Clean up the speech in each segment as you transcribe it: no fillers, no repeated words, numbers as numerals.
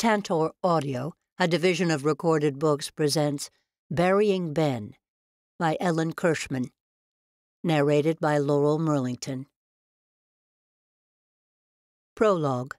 Tantor Audio, a division of Recorded Books, presents Burying Ben by Ellen Kirschman, narrated by Laural Merlington. Prologue.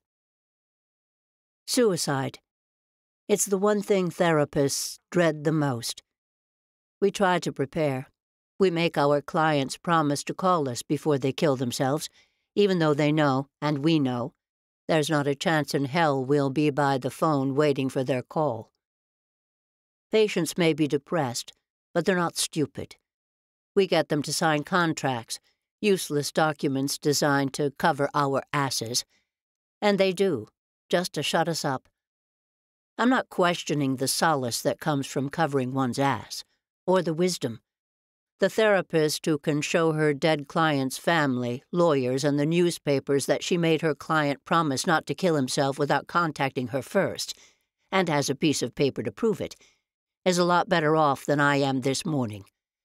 Suicide. It's the one thing therapists dread the most. We try to prepare. We make our clients promise to call us before they kill themselves, even though they know, and we know, there's not a chance in hell we'll be by the phone waiting for their call. Patients may be depressed, but they're not stupid. We get them to sign contracts, useless documents designed to cover our asses. And they do, just to shut us up. I'm not questioning the solace that comes from covering one's ass, or the wisdom. The therapist who can show her dead client's family, lawyers, and the newspapers that she made her client promise not to kill himself without contacting her first, and has a piece of paper to prove it, is a lot better off than I am this morning.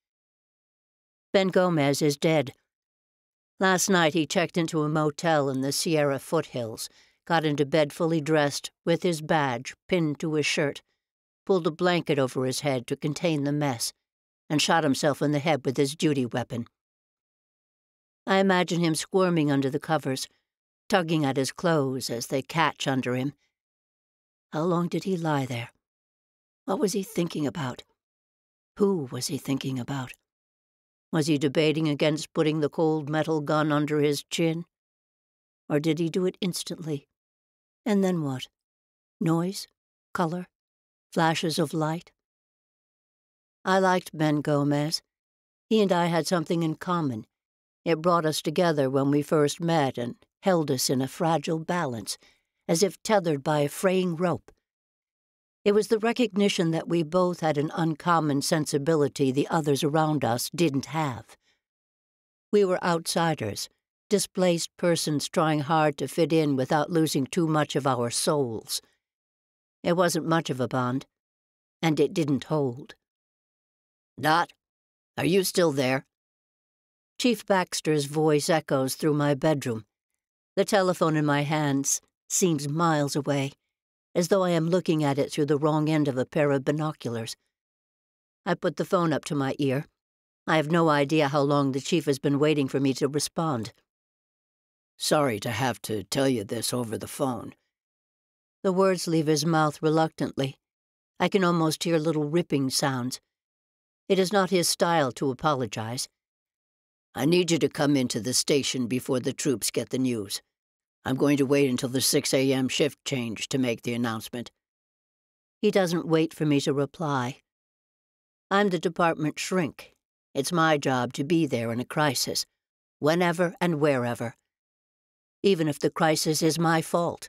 Ben Gomez is dead. Last night he checked into a motel in the Sierra foothills, got into bed fully dressed, with his badge pinned to his shirt, pulled a blanket over his head to contain the mess, and shot himself in the head with his duty weapon. I imagine him squirming under the covers, tugging at his clothes as they catch under him. How long did he lie there? What was he thinking about? Who was he thinking about? Was he debating against putting the cold metal gun under his chin? Or did he do it instantly? And then what? Noise? Color? Flashes of light? I liked Ben Gomez. He and I had something in common. It brought us together when we first met and held us in a fragile balance, as if tethered by a fraying rope. It was the recognition that we both had an uncommon sensibility the others around us didn't have. We were outsiders, displaced persons trying hard to fit in without losing too much of our souls. It wasn't much of a bond, and it didn't hold. "Dot, are you still there?" Chief Baxter's voice echoes through my bedroom. The telephone in my hands seems miles away, as though I am looking at it through the wrong end of a pair of binoculars. I put the phone up to my ear. I have no idea how long the chief has been waiting for me to respond. "Sorry to have to tell you this over the phone." The words leave his mouth reluctantly. I can almost hear little ripping sounds. It is not his style to apologize. "I need you to come into the station before the troops get the news. I'm going to wait until the 6 a.m. shift change to make the announcement." He doesn't wait for me to reply. I'm the department shrink. It's my job to be there in a crisis, whenever and wherever, even if the crisis is my fault.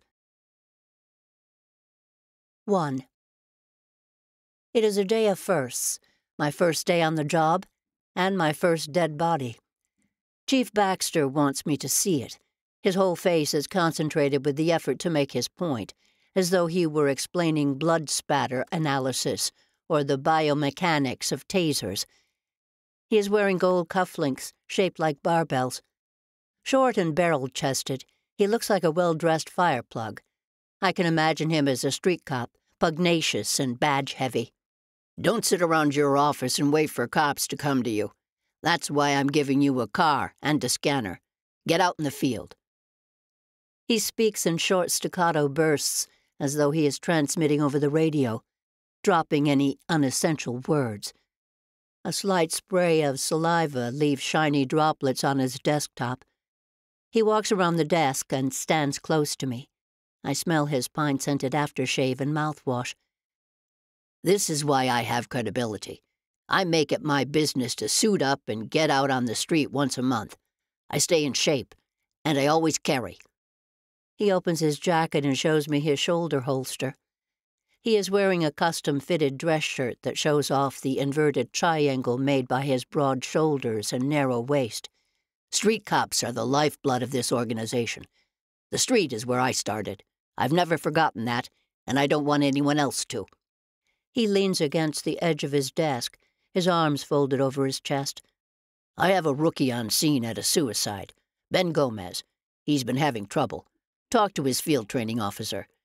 1. It is a day of firsts. My first day on the job, and my first dead body. Chief Baxter wants me to see it. His whole face is concentrated with the effort to make his point, as though he were explaining blood spatter analysis or the biomechanics of tasers. He is wearing gold cufflinks shaped like barbells. Short and barrel-chested, he looks like a well-dressed fireplug. I can imagine him as a street cop, pugnacious and badge-heavy. "Don't sit around your office and wait for cops to come to you. That's why I'm giving you a car and a scanner. Get out in the field." He speaks in short staccato bursts, as though he is transmitting over the radio, dropping any unessential words. A slight spray of saliva leaves shiny droplets on his desktop. He walks around the desk and stands close to me. I smell his pine-scented aftershave and mouthwash. "This is why I have credibility. I make it my business to suit up and get out on the street once a month. I stay in shape, and I always carry." He opens his jacket and shows me his shoulder holster. He is wearing a custom-fitted dress shirt that shows off the inverted triangle made by his broad shoulders and narrow waist. Street cops are the lifeblood of this organization. The street is where I started. I've never forgotten that, and I don't want anyone else to. He leans against the edge of his desk, his arms folded over his chest. "I have a rookie on scene at a suicide. Ben Gomez. He's been having trouble. Talk to his field training officer.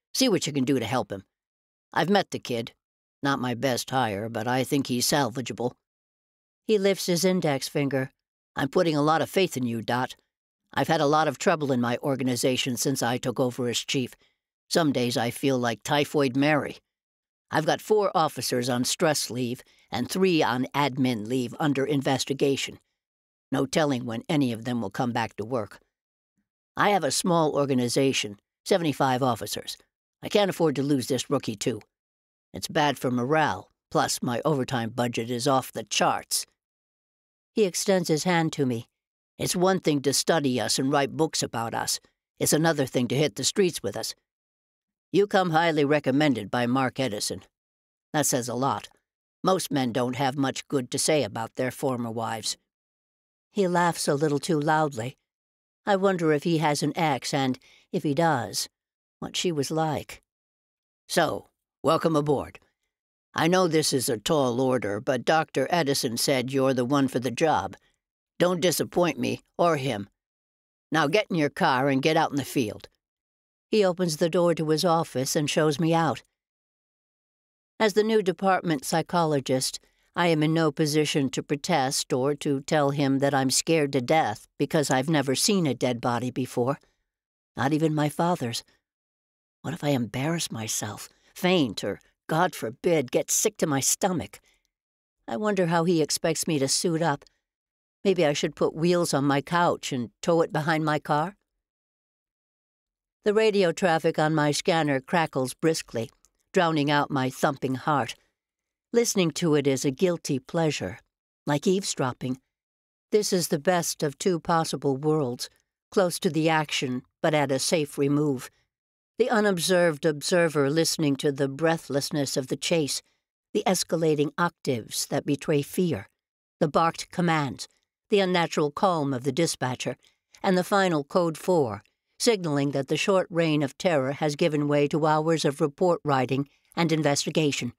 See what you can do to help him. I've met the kid. Not my best hire, but I think he's salvageable." He lifts his index finger. "I'm putting a lot of faith in you, Dot. I've had a lot of trouble in my organization since I took over as chief. Some days I feel like Typhoid Mary. I've got 4 officers on stress leave and 3 on admin leave under investigation. No telling when any of them will come back to work. I have a small organization, 75 officers. I can't afford to lose this rookie, too. It's bad for morale, plus my overtime budget is off the charts." He extends his hand to me. "It's one thing to study us and write books about us. It's another thing to hit the streets with us. You come highly recommended by Mark Edison. That says a lot. Most men don't have much good to say about their former wives." He laughs a little too loudly. I wonder if he has an ex, and, if he does, what she was like. "So, welcome aboard. I know this is a tall order, but Dr. Edison said you're the one for the job. Don't disappoint me or him. Now get in your car and get out in the field." He opens the door to his office and shows me out. As the new department psychologist, I am in no position to protest or to tell him that I'm scared to death because I've never seen a dead body before. Not even my father's. What if I embarrass myself, faint, or, God forbid, get sick to my stomach? I wonder how he expects me to suit up. Maybe I should put wheels on my couch and tow it behind my car? The radio traffic on my scanner crackles briskly, drowning out my thumping heart. Listening to it is a guilty pleasure, like eavesdropping. This is the best of 2 possible worlds, close to the action, but at a safe remove. The unobserved observer listening to the breathlessness of the chase, the escalating octaves that betray fear, the barked commands, the unnatural calm of the dispatcher, and the final Code 4, signaling that the short reign of terror has given way to hours of report writing and investigation.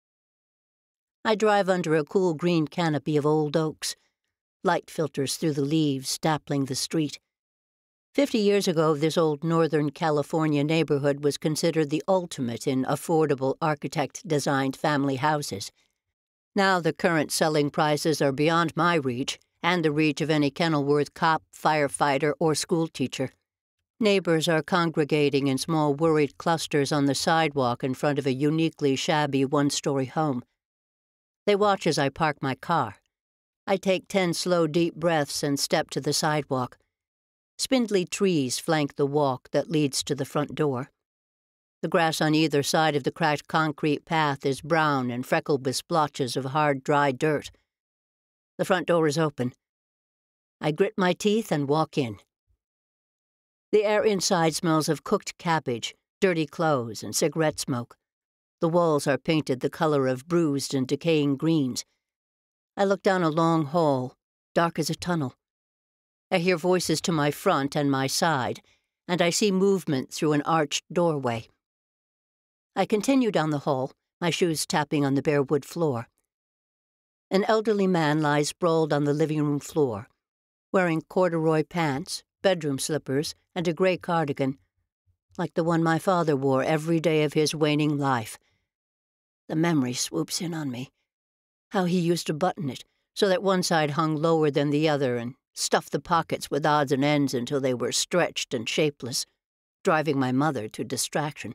I drive under a cool green canopy of old oaks. Light filters through the leaves, dappling the street. 50 years ago, this old Northern California neighborhood was considered the ultimate in affordable architect-designed family houses. Now the current selling prices are beyond my reach and the reach of any Kenilworth cop, firefighter, or schoolteacher. Neighbors are congregating in small worried clusters on the sidewalk in front of a uniquely shabby 1-story home. They watch as I park my car. I take 10 slow, deep breaths and step to the sidewalk. Spindly trees flank the walk that leads to the front door. The grass on either side of the cracked concrete path is brown and freckled with splotches of hard, dry dirt. The front door is open. I grit my teeth and walk in. The air inside smells of cooked cabbage, dirty clothes, and cigarette smoke. The walls are painted the color of bruised and decaying greens. I look down a long hall, dark as a tunnel. I hear voices to my front and my side, and I see movement through an arched doorway. I continue down the hall, my shoes tapping on the bare wood floor. An elderly man lies sprawled on the living room floor, wearing corduroy pants, bedroom slippers, and a gray cardigan, like the one my father wore every day of his waning life. The memory swoops in on me. How he used to button it, so that one side hung lower than the other, and stuff the pockets with odds and ends until they were stretched and shapeless, driving my mother to distraction.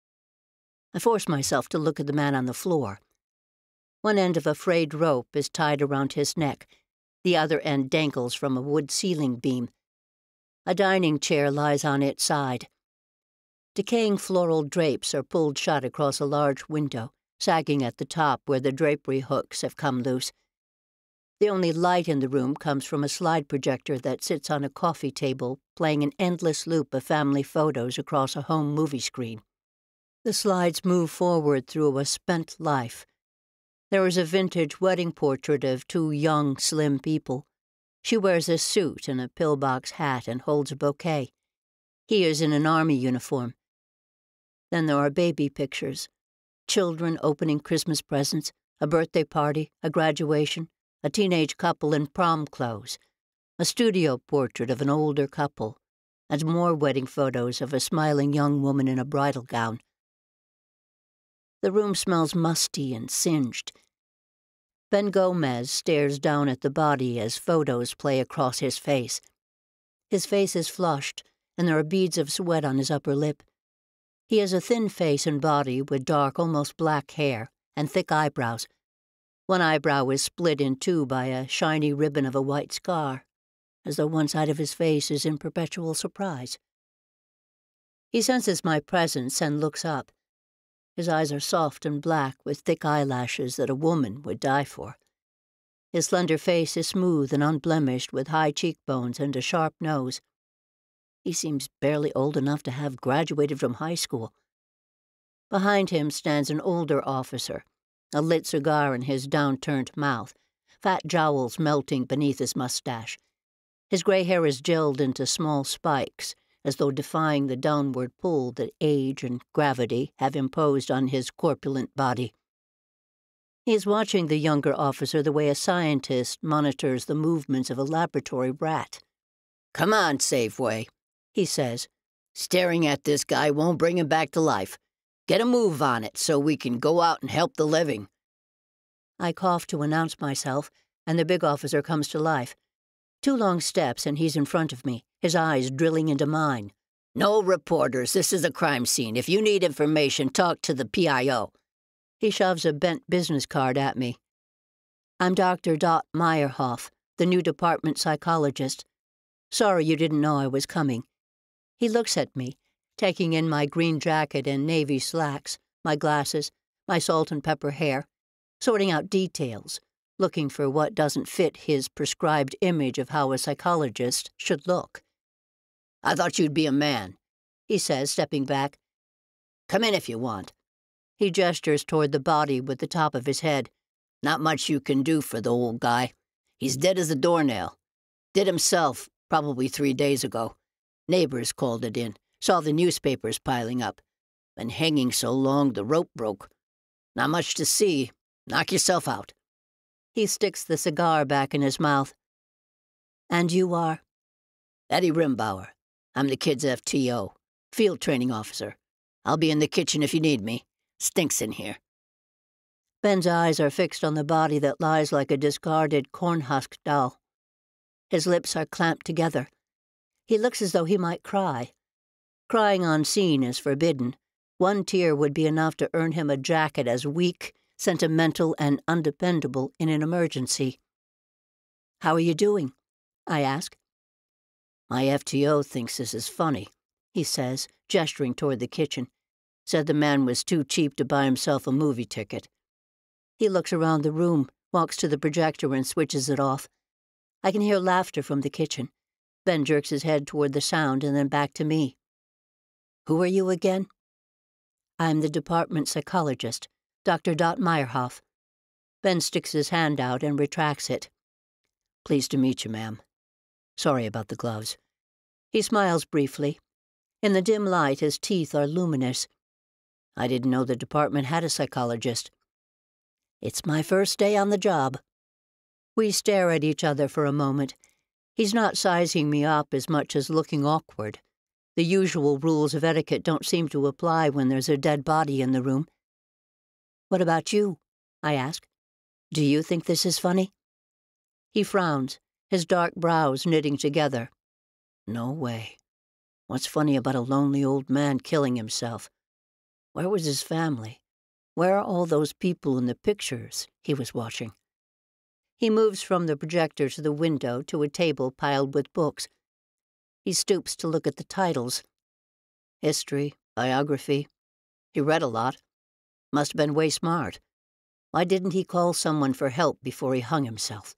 I force myself to look at the man on the floor. One end of a frayed rope is tied around his neck. The other end dangles from a wood ceiling beam. A dining chair lies on its side. Decaying floral drapes are pulled shut across a large window, sagging at the top where the drapery hooks have come loose. The only light in the room comes from a slide projector that sits on a coffee table, playing an endless loop of family photos across a home movie screen. The slides move forward through a spent life. There is a vintage wedding portrait of 2 young, slim people. She wears a suit and a pillbox hat and holds a bouquet. He is in an army uniform. Then there are baby pictures. Children opening Christmas presents, a birthday party, a graduation, a teenage couple in prom clothes, a studio portrait of an older couple, and more wedding photos of a smiling young woman in a bridal gown. The room smells musty and singed. Ben Gomez stares down at the body as photos play across his face. His face is flushed, and there are beads of sweat on his upper lip. He has a thin face and body with dark, almost black hair and thick eyebrows. One eyebrow is split in two by a shiny ribbon of a white scar, as though one side of his face is in perpetual surprise. He senses my presence and looks up. His eyes are soft and black with thick eyelashes that a woman would die for. His slender face is smooth and unblemished with high cheekbones and a sharp nose. He seems barely old enough to have graduated from high school. Behind him stands an older officer, a lit cigar in his downturned mouth, fat jowls melting beneath his mustache. His gray hair is gelled into small spikes, as though defying the downward pull that age and gravity have imposed on his corpulent body. He is watching the younger officer the way a scientist monitors the movements of a laboratory rat. "Come on, Safeway," he says. "Staring at this guy won't bring him back to life. Get a move on it so we can go out and help the living." I cough to announce myself, and the big officer comes to life. 2 long steps, and he's in front of me, his eyes drilling into mine. "No reporters. This is a crime scene. If you need information, talk to the PIO. He shoves a bent business card at me. "I'm Dr. Dot Meyerhoff, the new department psychologist. Sorry you didn't know I was coming." He looks at me, taking in my green jacket and navy slacks, my glasses, my salt and pepper hair, sorting out details, looking for what doesn't fit his prescribed image of how a psychologist should look. "I thought you'd be a man," he says, stepping back. "Come in if you want." He gestures toward the body with the top of his head. "Not much you can do for the old guy. He's dead as a doornail. Did himself, probably 3 days ago. Neighbors called it in. Saw the newspapers piling up. Been hanging so long the rope broke. Not much to see. Knock yourself out." He sticks the cigar back in his mouth. "And you are?" "Eddie Rimbauer. I'm the kid's FTO, field training officer. I'll be in the kitchen if you need me. Stinks in here." Ben's eyes are fixed on the body that lies like a discarded cornhusk doll. His lips are clamped together. He looks as though he might cry. Crying on scene is forbidden. 1 tear would be enough to earn him a jacket as weak, sentimental, and undependable in an emergency. "How are you doing?" I ask. "My FTO thinks this is funny," he says, gesturing toward the kitchen. "Said the man was too cheap to buy himself a movie ticket." He looks around the room, walks to the projector and switches it off. I can hear laughter from the kitchen. Ben jerks his head toward the sound and then back to me. "Who are you again?" "I'm the department psychologist, Dr. Dot Meyerhoff." Ben sticks his hand out and retracts it. "Pleased to meet you, ma'am. Sorry about the gloves." He smiles briefly. In the dim light, his teeth are luminous. "I didn't know the department had a psychologist." "It's my first day on the job." We stare at each other for a moment. He's not sizing me up as much as looking awkward. The usual rules of etiquette don't seem to apply when there's a dead body in the room. "What about you?" I ask. "Do you think this is funny?" He frowns, his dark brows knitting together. "No way. What's funny about a lonely old man killing himself? Where was his family? Where are all those people in the pictures he was watching?" He moves from the projector to the window to a table piled with books. He stoops to look at the titles. History, biography. He read a lot. Must have been way smart. Why didn't he call someone for help before he hung himself?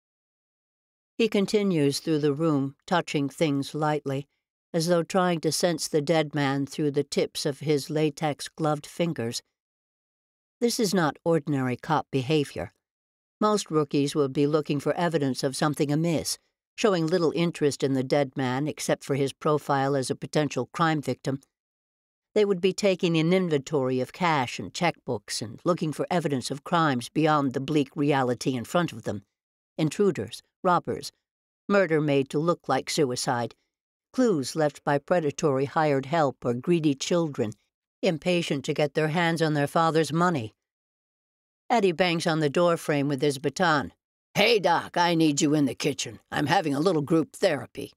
He continues through the room, touching things lightly, as though trying to sense the dead man through the tips of his latex-gloved fingers. This is not ordinary cop behavior. Most rookies would be looking for evidence of something amiss, showing little interest in the dead man except for his profile as a potential crime victim. They would be taking an inventory of cash and checkbooks and looking for evidence of crimes beyond the bleak reality in front of them. Intruders, robbers, murder made to look like suicide, clues left by predatory hired help or greedy children, impatient to get their hands on their father's money. Eddie bangs on the doorframe with his baton. "Hey, Doc, I need you in the kitchen. I'm having a little group therapy."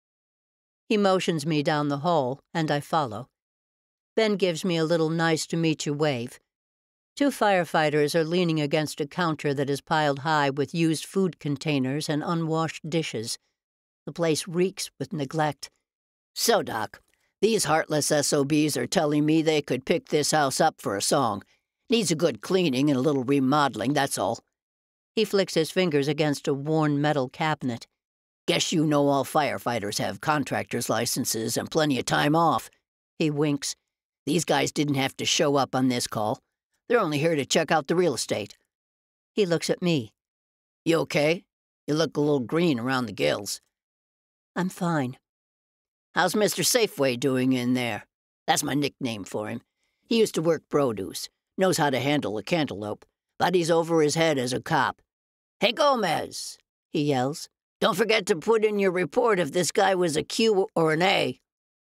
He motions me down the hall, and I follow. Ben gives me a little nice-to-meet-you wave. 2 firefighters are leaning against a counter that is piled high with used food containers and unwashed dishes. The place reeks with neglect. "So, Doc, these heartless SOBs are telling me they could pick this house up for a song. Needs a good cleaning and a little remodeling, that's all." He flicks his fingers against a worn metal cabinet. "Guess you know all firefighters have contractor's licenses and plenty of time off." He winks. "These guys didn't have to show up on this call. They're only here to check out the real estate." He looks at me. "You okay? You look a little green around the gills." I'm fine. "How's Mr. Safeway doing in there?" That's my nickname for him. He used to work produce, knows how to handle a cantaloupe, but he's over his head as a cop. "Hey, Gomez," he yells. "Don't forget to put in your report if this guy was a Q or an A."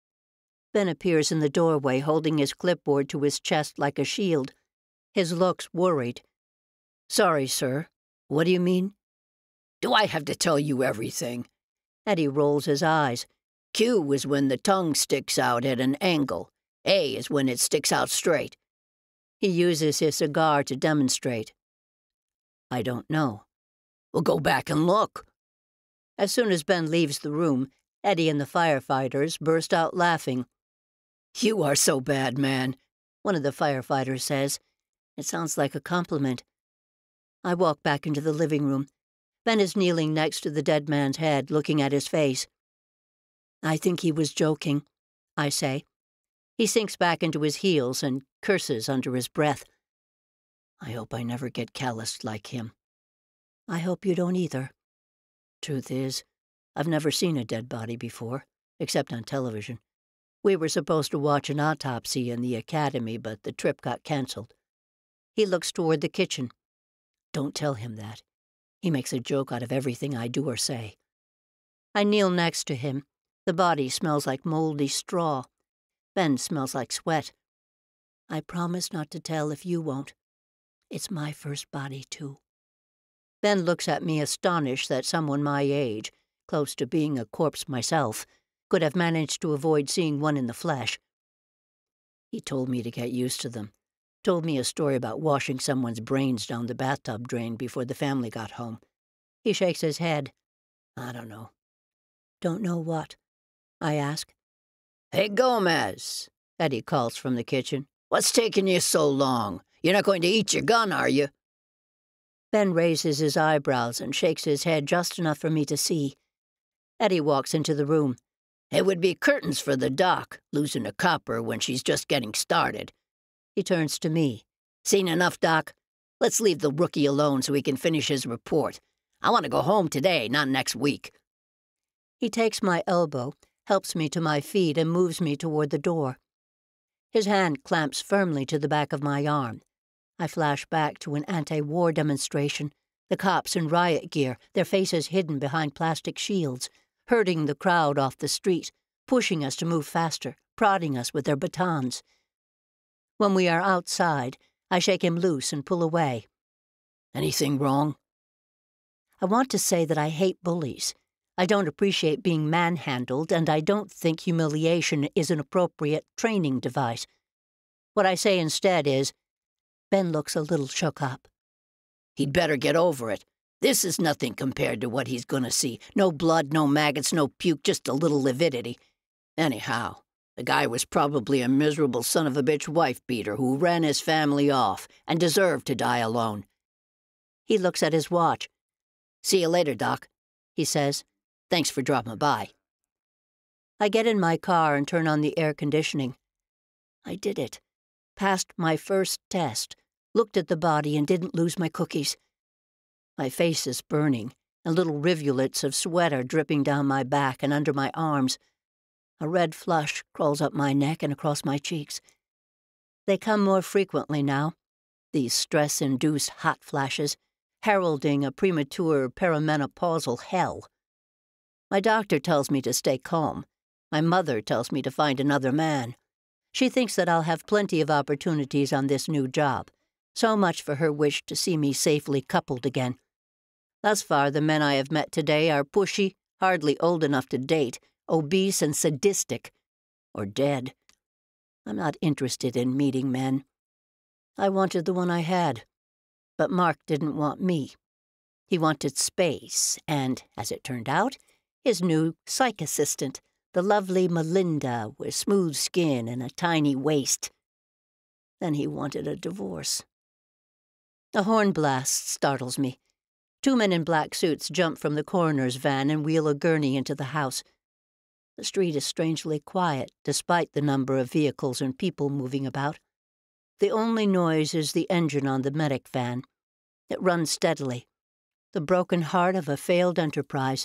Ben appears in the doorway, holding his clipboard to his chest like a shield. His look's worried. "Sorry, sir. What do you mean?" "Do I have to tell you everything?" Eddie rolls his eyes. Q is when the tongue sticks out at an angle. A is when it sticks out straight. He uses his cigar to demonstrate. "I don't know." "Well, go back and look." As soon as Ben leaves the room, Eddie and the firefighters burst out laughing. "You are so bad, man," one of the firefighters says. It sounds like a compliment. I walk back into the living room. Ben is kneeling next to the dead man's head, looking at his face. "I think he was joking," I say. He sinks back into his heels and curses under his breath. I hope I never get calloused like him. I hope you don't either. Truth is, I've never seen a dead body before, except on television. We were supposed to watch an autopsy in the academy, but the trip got canceled. He looks toward the kitchen. Don't tell him that. He makes a joke out of everything I do or say. I kneel next to him. The body smells like moldy straw. Ben smells like sweat. I promise not to tell if you won't. It's my first body, too. Ben looks at me astonished that someone my age, close to being a corpse myself, could have managed to avoid seeing one in the flesh. He told me to get used to them. Told me a story about washing someone's brains down the bathtub drain before the family got home. He shakes his head. I don't know. Don't know what? I ask. "Hey, Gomez," Eddie calls from the kitchen. "What's taking you so long? You're not going to eat your gun, are you?" Ben raises his eyebrows and shakes his head just enough for me to see. Eddie walks into the room. "It would be curtains for the doc, losing a copper when she's just getting started." He turns to me. "Seen enough, Doc? Let's leave the rookie alone so he can finish his report. I want to go home today, not next week." He takes my elbow, helps me to my feet, and moves me toward the door. His hand clamps firmly to the back of my arm. I flash back to an anti-war demonstration, the cops in riot gear, their faces hidden behind plastic shields, herding the crowd off the street, pushing us to move faster, prodding us with their batons. When we are outside, I shake him loose and pull away. "Anything wrong?" I want to say that I hate bullies. I don't appreciate being manhandled, and I don't think humiliation is an appropriate training device. What I say instead is, Ben looks a little shook up. "He'd better get over it. This is nothing compared to what he's going to see. No blood, no maggots, no puke, just a little lividity. Anyhow, the guy was probably a miserable son-of-a-bitch wife-beater who ran his family off and deserved to die alone." He looks at his watch. "See you later, Doc," he says. "Thanks for dropping by." I get in my car and turn on the air conditioning. I did it. Passed my first test. Looked at the body and didn't lose my cookies. My face is burning, and little rivulets of sweat are dripping down my back and under my arms. A red flush crawls up my neck and across my cheeks. They come more frequently now, these stress-induced hot flashes, heralding a premature perimenopausal hell. My doctor tells me to stay calm. My mother tells me to find another man. She thinks that I'll have plenty of opportunities on this new job. So much for her wish to see me safely coupled again. Thus far, the men I have met today are pushy, hardly old enough to date, obese and sadistic. Or dead. I'm not interested in meeting men. I wanted the one I had. But Mark didn't want me. He wanted space, and, as it turned out, his new psych assistant, the lovely Melinda with smooth skin and a tiny waist. Then he wanted a divorce. A horn blast startles me. 2 men in black suits jump from the coroner's van and wheel a gurney into the house. The street is strangely quiet, despite the number of vehicles and people moving about. The only noise is the engine on the medic van. It runs steadily, the broken heart of a failed enterprise.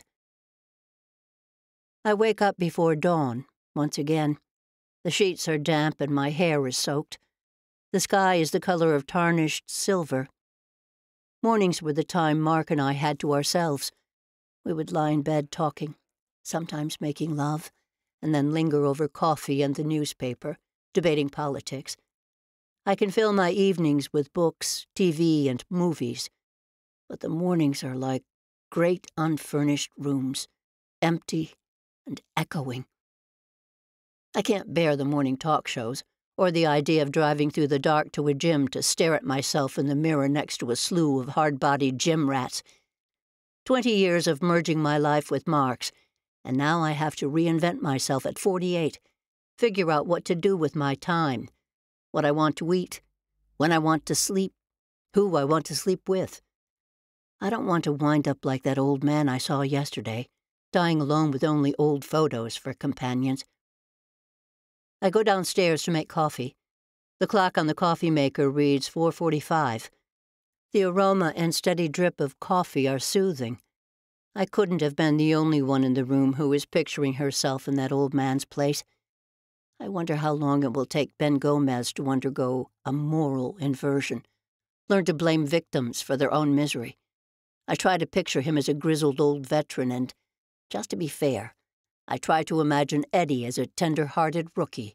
I wake up before dawn, once again. The sheets are damp and my hair is soaked. The sky is the color of tarnished silver. Mornings were the time Mark and I had to ourselves. We would lie in bed talking, sometimes making love, and then linger over coffee and the newspaper, debating politics. I can fill my evenings with books, TV, and movies, but the mornings are like great unfurnished rooms, empty and echoing. I can't bear the morning talk shows, or the idea of driving through the dark to a gym to stare at myself in the mirror next to a slew of hard-bodied gym rats. 20 years of merging my life with Mark's, and now I have to reinvent myself at 48, figure out what to do with my time, what I want to eat, when I want to sleep, who I want to sleep with. I don't want to wind up like that old man I saw yesterday, dying alone with only old photos for companions. I go downstairs to make coffee. The clock on the coffee maker reads 4:45. The aroma and steady drip of coffee are soothing. I couldn't have been the only one in the room who is picturing herself in that old man's place. I wonder how long it will take Ben Gomez to undergo a moral inversion, learn to blame victims for their own misery. I try to picture him as a grizzled old veteran and, just to be fair, I try to imagine Eddie as a tender-hearted rookie.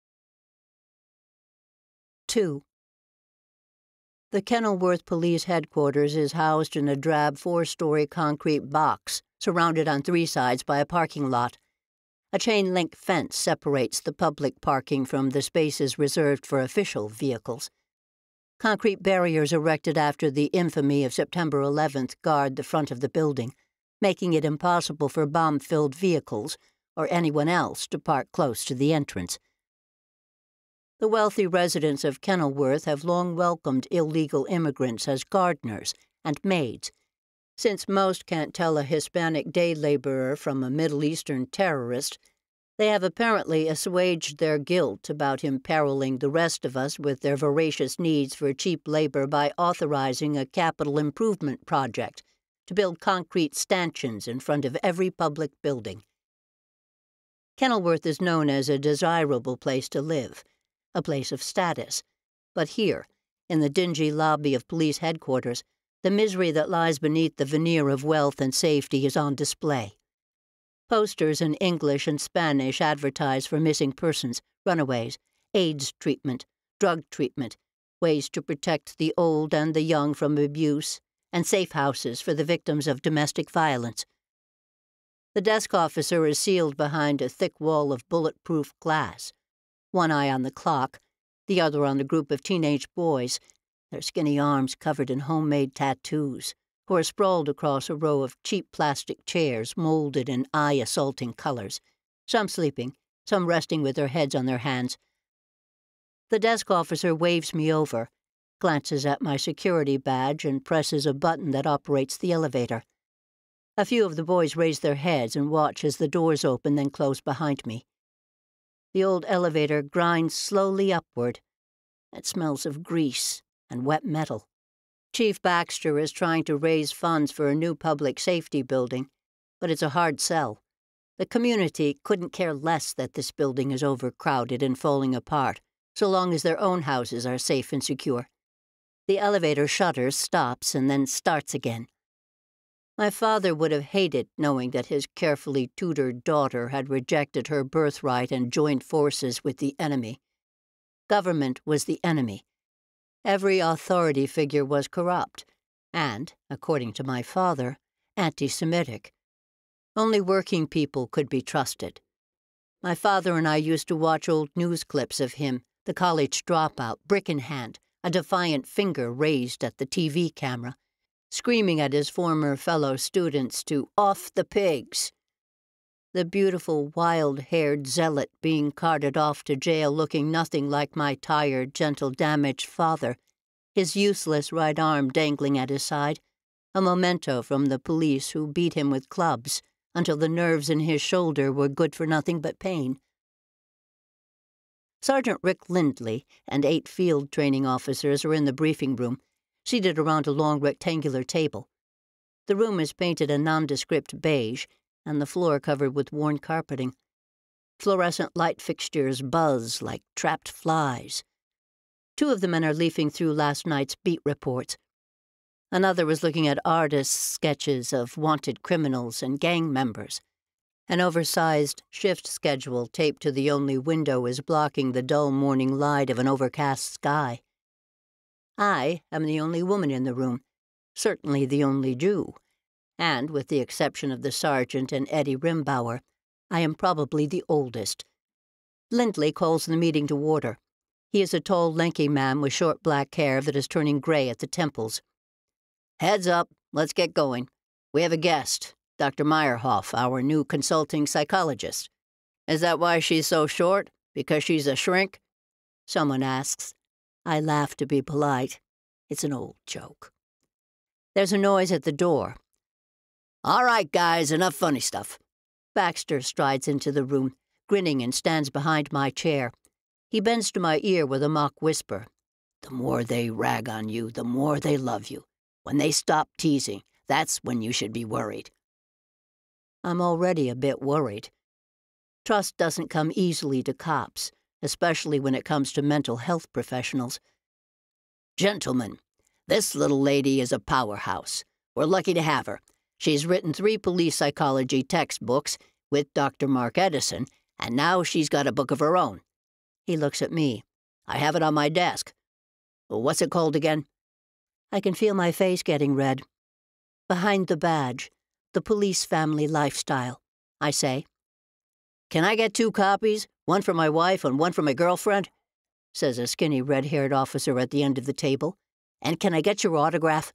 2. The Kenilworth Police Headquarters is housed in a drab 4-story concrete box, surrounded on 3 sides by a parking lot. A chain-link fence separates the public parking from the spaces reserved for official vehicles. Concrete barriers erected after the infamy of September 11th guard the front of the building, making it impossible for bomb-filled vehicles or anyone else to park close to the entrance. The wealthy residents of Kenilworth have long welcomed illegal immigrants as gardeners and maids. Since most can't tell a Hispanic day laborer from a Middle Eastern terrorist, they have apparently assuaged their guilt about imperiling the rest of us with their voracious needs for cheap labor by authorizing a capital improvement project to build concrete stanchions in front of every public building. Kenilworth is known as a desirable place to live, a place of status. But here, in the dingy lobby of police headquarters, the misery that lies beneath the veneer of wealth and safety is on display. Posters in English and Spanish advertise for missing persons, runaways, AIDS treatment, drug treatment, ways to protect the old and the young from abuse, and safe houses for the victims of domestic violence. The desk officer is sealed behind a thick wall of bulletproof glass, one eye on the clock, the other on the group of teenage boys, their skinny arms covered in homemade tattoos, who are sprawled across a row of cheap plastic chairs molded in eye-assaulting colors, some sleeping, some resting with their heads on their hands. The desk officer waves me over, glances at my security badge, and presses a button that operates the elevator. A few of the boys raise their heads and watch as the doors open, then close behind me. The old elevator grinds slowly upward. It smells of grease and wet metal. Chief Baxter is trying to raise funds for a new public safety building, but it's a hard sell. The community couldn't care less that this building is overcrowded and falling apart, so long as their own houses are safe and secure. The elevator shudders, stops, and then starts again. My father would have hated knowing that his carefully tutored daughter had rejected her birthright and joined forces with the enemy, Government was the enemy. Every authority figure was corrupt and, according to my father, anti-Semitic. Only working people could be trusted. My father and I used to watch old news clips of him, the college dropout, brick in hand, a defiant finger raised at the TV camera, screaming at his former fellow students to "off the pigs." The beautiful, wild-haired zealot being carted off to jail looking nothing like my tired, gentle, damaged father, his useless right arm dangling at his side, a memento from the police who beat him with clubs until the nerves in his shoulder were good for nothing but pain. Sergeant Rick Lindley and 8 field training officers are in the briefing room, seated around a long rectangular table. The room is painted a nondescript beige, and the floor covered with worn carpeting. Fluorescent light fixtures buzz like trapped flies. 2 of the men are leafing through last night's beat reports. Another is looking at artists' sketches of wanted criminals and gang members. An oversized shift schedule taped to the only window is blocking the dull morning light of an overcast sky. I am the only woman in the room, certainly the only Jew, and, with the exception of the sergeant and Eddie Rimbauer, I am probably the oldest. Lindley calls the meeting to order. He is a tall, lanky man with short black hair that is turning gray at the temples. "Heads up, let's get going. We have a guest, Dr. Meyerhoff, our new consulting psychologist." "Is that why she's so short? Because she's a shrink?" someone asks. I laugh to be polite. It's an old joke. There's a noise at the door. "All right, guys, enough funny stuff." Baxter strides into the room, grinning, and stands behind my chair. He bends to my ear with a mock whisper. "The more they rag on you, the more they love you. When they stop teasing, that's when you should be worried." I'm already a bit worried. Trust doesn't come easily to cops, especially when it comes to mental health professionals. "Gentlemen, this little lady is a powerhouse. We're lucky to have her. She's written 3 police psychology textbooks with Dr. Mark Edison, and now she's got a book of her own." He looks at me. "I have it on my desk. What's it called again?" I can feel my face getting red. "Behind the Badge, The Police Family Lifestyle," I say. "Can I get 2 copies? One for my wife and one for my girlfriend?" says a skinny red-haired officer at the end of the table. "And can I get your autograph?"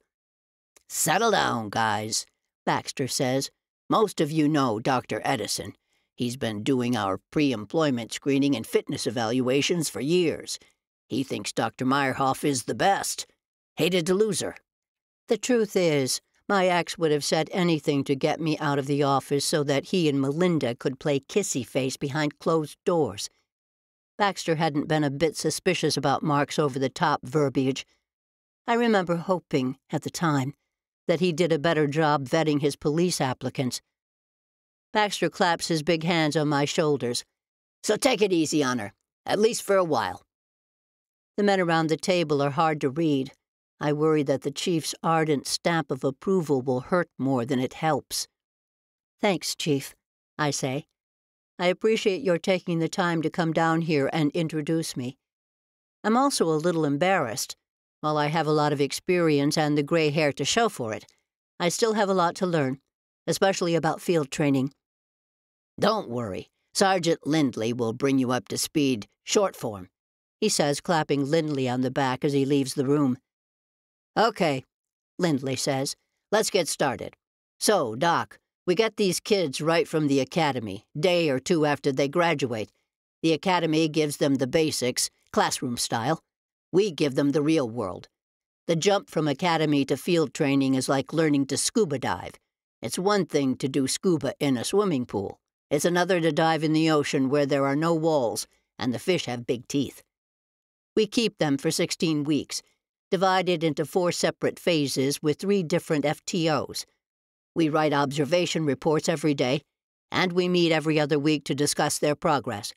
"Settle down, guys," Baxter says. "Most of you know Dr. Edison. He's been doing our pre-employment screening and fitness evaluations for years. He thinks Dr. Meyerhoff is the best. Hated to lose her." The truth is, my ex would have said anything to get me out of the office so that he and Melinda could play kissy-face behind closed doors. Baxter hadn't been a bit suspicious about Mark's over-the-top verbiage. I remember hoping, at the time, that he did a better job vetting his police applicants. Baxter claps his big hands on my shoulders. "So take it easy on her, at least for a while." The men around the table are hard to read. I worry that the chief's ardent stamp of approval will hurt more than it helps. "Thanks, Chief," I say. "I appreciate your taking the time to come down here and introduce me. I'm also a little embarrassed. While I have a lot of experience and the gray hair to show for it, I still have a lot to learn, especially about field training." "Don't worry. Sergeant Lindley will bring you up to speed, short form," he says, clapping Lindley on the back as he leaves the room. "Okay," Lindley says. "Let's get started. So, Doc, we get these kids right from the academy, day or 2 after they graduate. The academy gives them the basics, classroom style. We give them the real world. The jump from academy to field training is like learning to scuba dive. It's one thing to do scuba in a swimming pool. It's another to dive in the ocean where there are no walls and the fish have big teeth. We keep them for 16 weeks, divided into 4 separate phases with 3 different FTOs. We write observation reports every day, and we meet every other week to discuss their progress."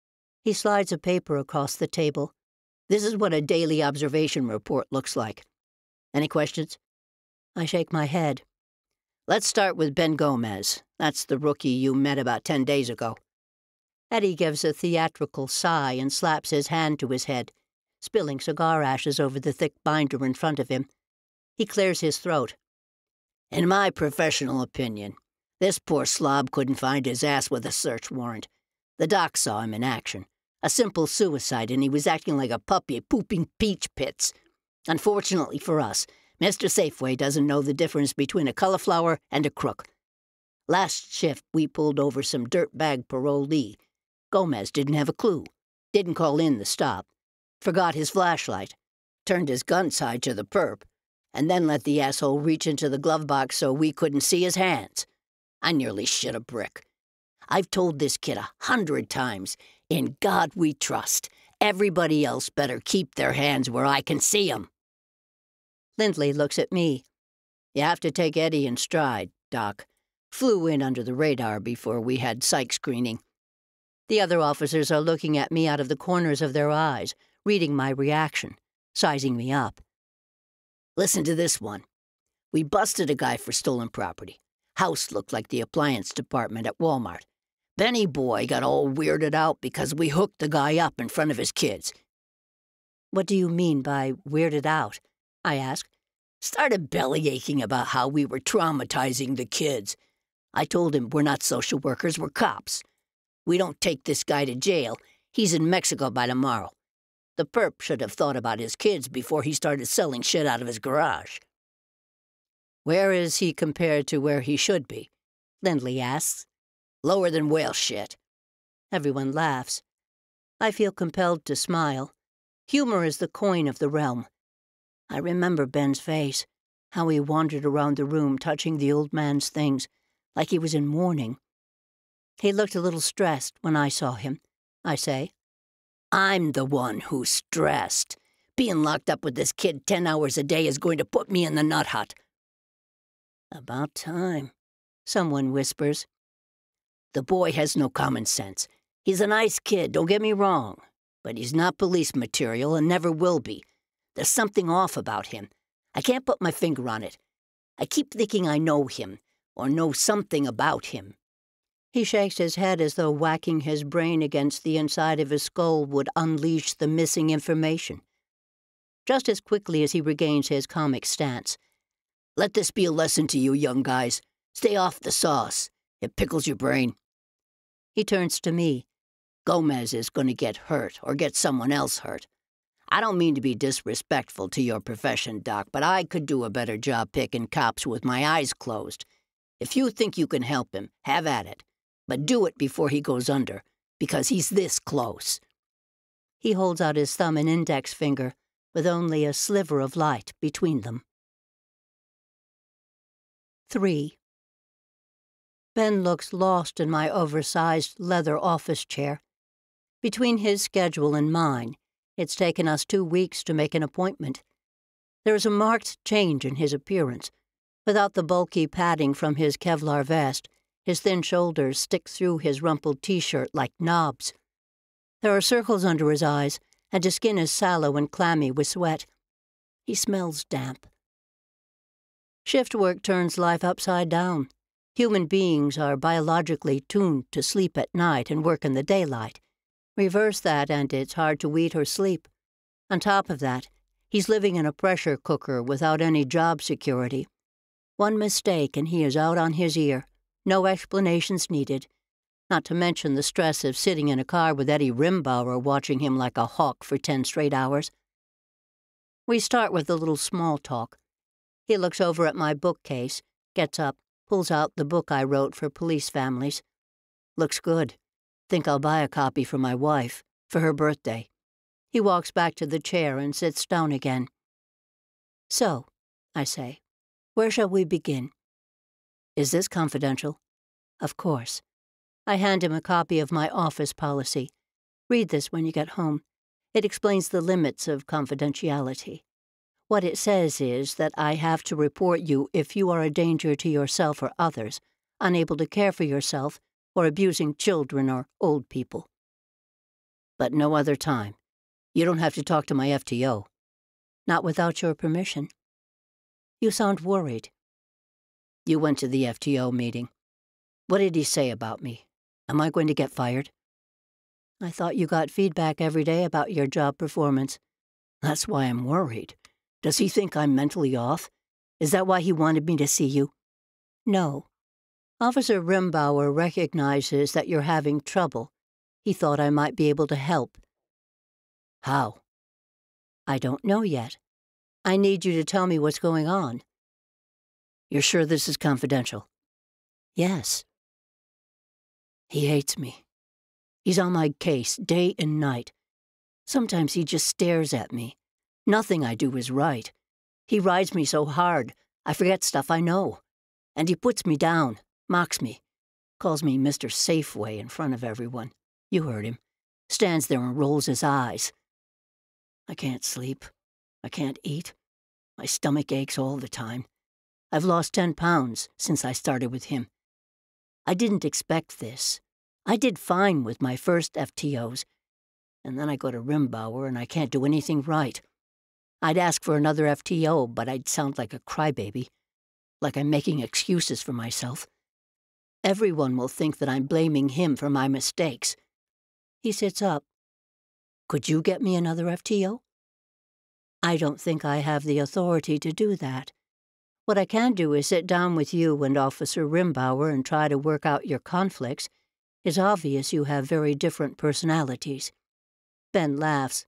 He slides a paper across the table. "This is what a daily observation report looks like. Any questions?" I shake my head. "Let's start with Ben Gomez. That's the rookie you met about 10 days ago." Eddie gives a theatrical sigh and slaps his hand to his head, spilling cigar ashes over the thick binder in front of him. He clears his throat. In my professional opinion, this poor slob couldn't find his ass with a search warrant. The doc saw him in action. A simple suicide, and he was acting like a puppy pooping peach pits. Unfortunately for us, Mr. Safeway doesn't know the difference between a cauliflower and a crook. Last shift, we pulled over some dirtbag parolee. Gomez didn't have a clue. Didn't call in the stop. Forgot his flashlight. Turned his gun side to the perp. And then let the asshole reach into the glove box so we couldn't see his hands. I nearly shit a brick. I've told this kid 100 times, in God we trust. Everybody else better keep their hands where I can see 'em. Lindley looks at me. You have to take Eddie in stride, Doc. Flew in under the radar before we had psych screening. The other officers are looking at me out of the corners of their eyes, reading my reaction, sizing me up. Listen to this one. We busted a guy for stolen property. House looked like the appliance department at Walmart. Benny boy got all weirded out because we hooked the guy up in front of his kids. What do you mean by weirded out? I asked. Started bellyaching about how we were traumatizing the kids. I told him we're not social workers, we're cops. We don't take this guy to jail. He's in Mexico by tomorrow. The perp should have thought about his kids before he started selling shit out of his garage. Where is he compared to where he should be? Lindley asks. Lower than whale shit. Everyone laughs. I feel compelled to smile. Humor is the coin of the realm. I remember Ben's face, how he wandered around the room touching the old man's things, like he was in mourning. He looked a little stressed when I saw him, I say. I'm the one who's stressed. Being locked up with this kid 10 hours a day is going to put me in the nut hut. About time, someone whispers. The boy has no common sense. He's a nice kid, don't get me wrong, but he's not police material and never will be. There's something off about him. I can't put my finger on it. I keep thinking I know him, or know something about him. He shakes his head as though whacking his brain against the inside of his skull would unleash the missing information. Just as quickly as he regains his comic stance. Let this be a lesson to you young guys. Stay off the sauce. It pickles your brain. He turns to me. Gomez is going to get hurt or get someone else hurt. I don't mean to be disrespectful to your profession, Doc, but I could do a better job picking cops with my eyes closed. If you think you can help him, have at it. But do it before he goes under, because he's this close. He holds out his thumb and index finger, with only a sliver of light between them. 3. Ben looks lost in my oversized leather office chair. Between his schedule and mine, it's taken us 2 weeks to make an appointment. There is a marked change in his appearance. Without the bulky padding from his Kevlar vest, his thin shoulders stick through his rumpled T-shirt like knobs. There are circles under his eyes, and his skin is sallow and clammy with sweat. He smells damp. Shift work turns life upside down. Human beings are biologically tuned to sleep at night and work in the daylight. Reverse that and it's hard to eat or sleep. On top of that, he's living in a pressure cooker without any job security. One mistake and he is out on his ear. No explanations needed. Not to mention the stress of sitting in a car with Eddie Rimbauer watching him like a hawk for 10 straight hours. We start with a little small talk. He looks over at my bookcase, gets up, pulls out the book I wrote for police families. Looks good. Think I'll buy a copy for my wife, for her birthday. He walks back to the chair and sits down again. So, I say, where shall we begin? Is this confidential? Of course. I hand him a copy of my office policy. Read this when you get home. It explains the limits of confidentiality. What it says is that I have to report you if you are a danger to yourself or others, unable to care for yourself, or abusing children or old people. But no other time. You don't have to talk to my FTO. Not without your permission. You sound worried. You went to the FTO meeting. What did he say about me? Am I going to get fired? I thought you got feedback every day about your job performance. That's why I'm worried. Does he think I'm mentally off? Is that why he wanted me to see you? No. Officer Rimbauer recognizes that you're having trouble. He thought I might be able to help. How? I don't know yet. I need you to tell me what's going on. You're sure this is confidential? Yes. He hates me. He's on my case day and night. Sometimes he just stares at me. Nothing I do is right. He rides me so hard, I forget stuff I know. And he puts me down, mocks me, calls me Mr. Safeway in front of everyone. You heard him. Stands there and rolls his eyes. I can't sleep. I can't eat. My stomach aches all the time. I've lost 10 pounds since I started with him. I didn't expect this. I did fine with my first FTOs, and then I go to Rimbauer and I can't do anything right. I'd ask for another FTO, but I'd sound like a crybaby, like I'm making excuses for myself. Everyone will think that I'm blaming him for my mistakes. He sits up. Could you get me another FTO? I don't think I have the authority to do that. What I can do is sit down with you and Officer Rimbauer and try to work out your conflicts. It's obvious you have very different personalities. Ben laughs.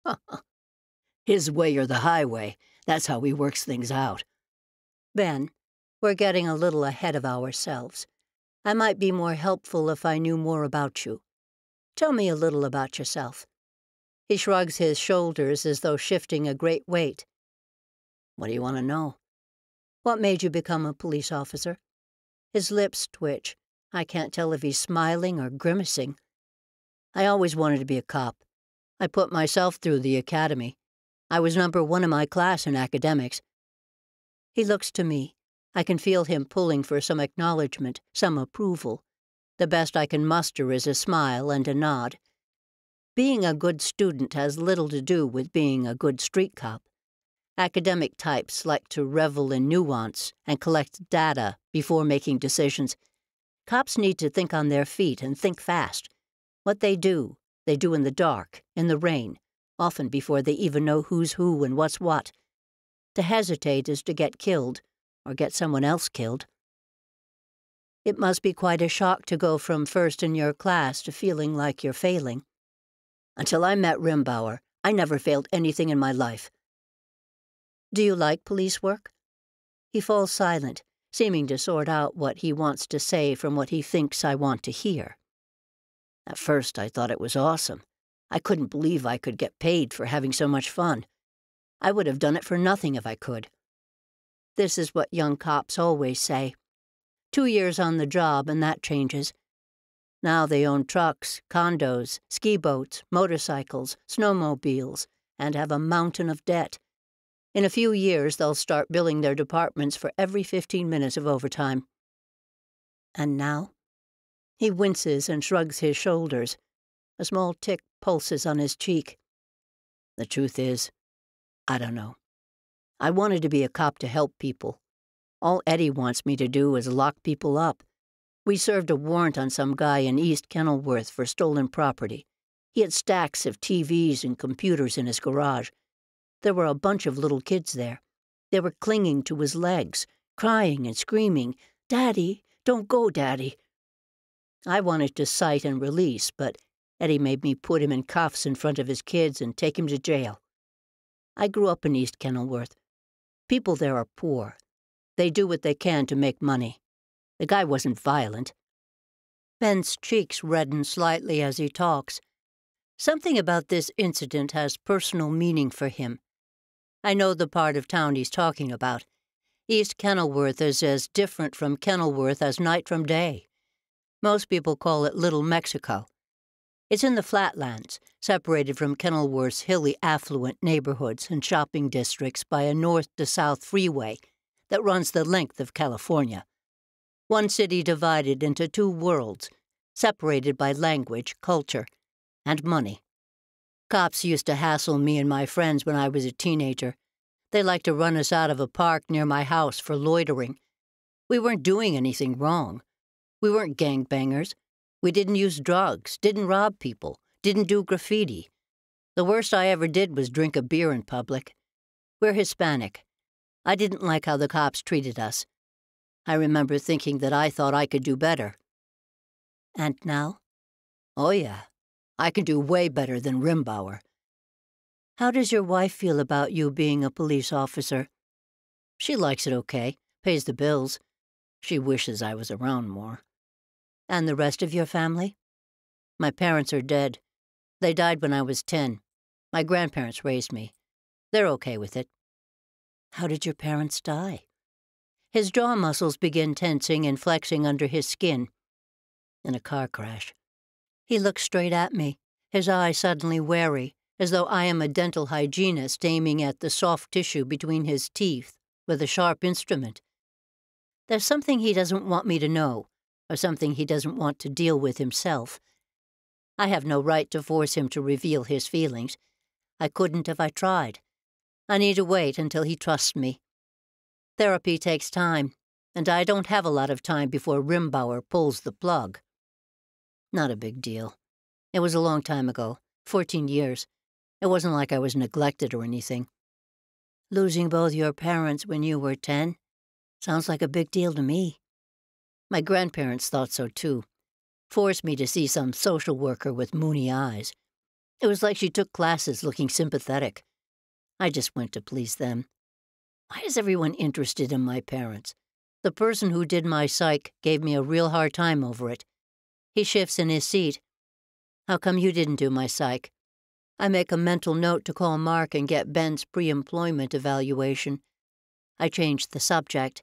His way or the highway. That's how he works things out. Ben, we're getting a little ahead of ourselves. I might be more helpful if I knew more about you. Tell me a little about yourself. He shrugs his shoulders as though shifting a great weight. What do you want to know? What made you become a police officer? His lips twitch. I can't tell if he's smiling or grimacing. I always wanted to be a cop. I put myself through the academy. I was #1 in my class in academics. He looks to me. I can feel him pulling for some acknowledgement, some approval. The best I can muster is a smile and a nod. Being a good student has little to do with being a good street cop. Academic types like to revel in nuance and collect data before making decisions. Cops need to think on their feet and think fast. What they do in the dark, in the rain, often before they even know who's who and what's what. To hesitate is to get killed, or get someone else killed. It must be quite a shock to go from first in your class to feeling like you're failing. Until I met Rimbauer, I never failed anything in my life. Do you like police work? He falls silent, seeming to sort out what he wants to say from what he thinks I want to hear. At first, I thought it was awesome. I couldn't believe I could get paid for having so much fun. I would have done it for nothing if I could. This is what young cops always say. 2 years on the job and that changes. Now they own trucks, condos, ski boats, motorcycles, snowmobiles, and have a mountain of debt. In a few years, they'll start billing their departments for every 15 minutes of overtime. And now? He winces and shrugs his shoulders. A small tick pulses on his cheek. The truth is, I don't know. I wanted to be a cop to help people. All Eddie wants me to do is lock people up. We served a warrant on some guy in East Kenilworth for stolen property. He had stacks of TVs and computers in his garage. There were a bunch of little kids there. They were clinging to his legs, crying and screaming, "Daddy, don't go, Daddy." I wanted to cite and release, but Eddie made me put him in cuffs in front of his kids and take him to jail. I grew up in East Kenilworth. People there are poor. They do what they can to make money. The guy wasn't violent. Ben's cheeks redden slightly as he talks. Something about this incident has personal meaning for him. I know the part of town he's talking about. East Kenilworth is as different from Kenilworth as night from day. Most people call it Little Mexico. It's in the flatlands, separated from Kenilworth's hilly affluent neighborhoods and shopping districts by a north-to-south freeway that runs the length of California. One city divided into 2 worlds, separated by language, culture, and money. Cops used to hassle me and my friends when I was a teenager. They liked to run us out of a park near my house for loitering. We weren't doing anything wrong. We weren't gangbangers. We didn't use drugs, didn't rob people, didn't do graffiti. The worst I ever did was drink a beer in public. We're Hispanic. I didn't like how the cops treated us. I remember thinking that I thought I could do better. And now? Oh yeah, I can do way better than Rimbauer. How does your wife feel about you being a police officer? She likes it okay, pays the bills. She wishes I was around more. And the rest of your family? My parents are dead. They died when I was 10. My grandparents raised me. They're okay with it. How did your parents die? His jaw muscles begin tensing and flexing under his skin. In a car crash. He looks straight at me, his eyes suddenly wary, as though I am a dental hygienist aiming at the soft tissue between his teeth with a sharp instrument. There's something he doesn't want me to know, or something he doesn't want to deal with himself. I have no right to force him to reveal his feelings. I couldn't if I tried. I need to wait until he trusts me. Therapy takes time, and I don't have a lot of time before Rimbauer pulls the plug. Not a big deal. It was a long time ago, 14 years. It wasn't like I was neglected or anything. Losing both your parents when you were 10? Sounds like a big deal to me. My grandparents thought so too. Forced me to see some social worker with moony eyes. It was like she took classes looking sympathetic. I just went to please them. Why is everyone interested in my parents? The person who did my psych gave me a real hard time over it. He shifts in his seat. How come you didn't do my psych? I make a mental note to call Mark and get Ben's pre-employment evaluation. I changed the subject.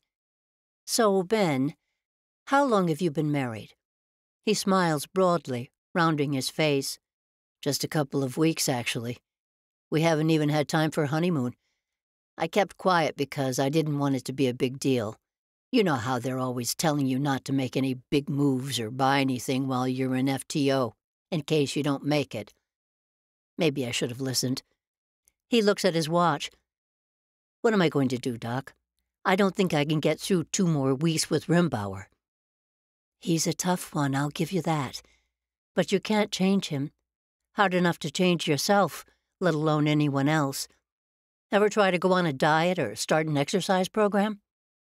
So, Ben, how long have you been married? He smiles broadly, rounding his face. Just a couple of weeks, actually. We haven't even had time for honeymoon. I kept quiet because I didn't want it to be a big deal. You know how they're always telling you not to make any big moves or buy anything while you're in FTO, in case you don't make it. Maybe I should have listened. He looks at his watch. What am I going to do, Doc? I don't think I can get through 2 more weeks with Rimbauer. He's a tough one, I'll give you that. But you can't change him. Hard enough to change yourself, let alone anyone else. Ever try to go on a diet or start an exercise program?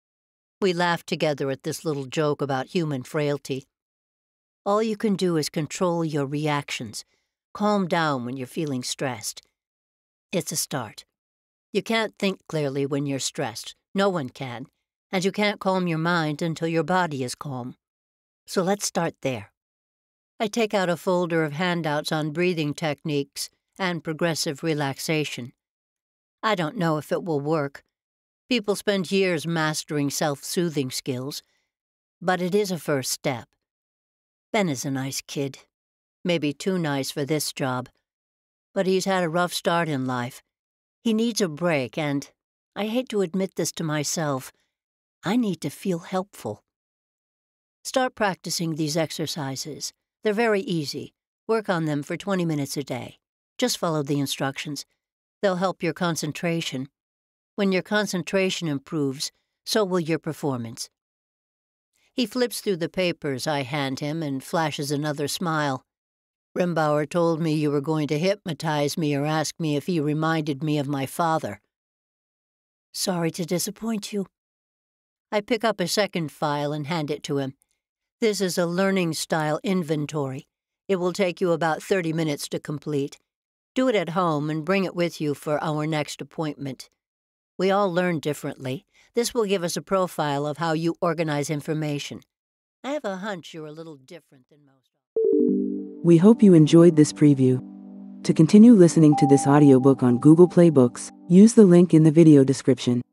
We laughed together at this little joke about human frailty. All you can do is control your reactions. Calm down when you're feeling stressed. It's a start. You can't think clearly when you're stressed. No one can. And you can't calm your mind until your body is calm. So let's start there. I take out a folder of handouts on breathing techniques and progressive relaxation. I don't know if it will work. People spend years mastering self-soothing skills. But it is a first step. Ben is a nice kid. Maybe too nice for this job. But he's had a rough start in life. He needs a break, and I hate to admit this to myself, I need to feel helpful. Start practicing these exercises. They're very easy. Work on them for 20 minutes a day. Just follow the instructions. They'll help your concentration. When your concentration improves, so will your performance. He flips through the papers I hand him and flashes another smile. Rimbauer told me you were going to hypnotize me or ask me if he reminded me of my father. Sorry to disappoint you. I pick up a second file and hand it to him. This is a learning style inventory. It will take you about 30 minutes to complete. Do it at home and bring it with you for our next appointment. We all learn differently. This will give us a profile of how you organize information. I have a hunch you're a little different than most. We hope you enjoyed this preview. To continue listening to this audiobook on Google Play Books, use the link in the video description.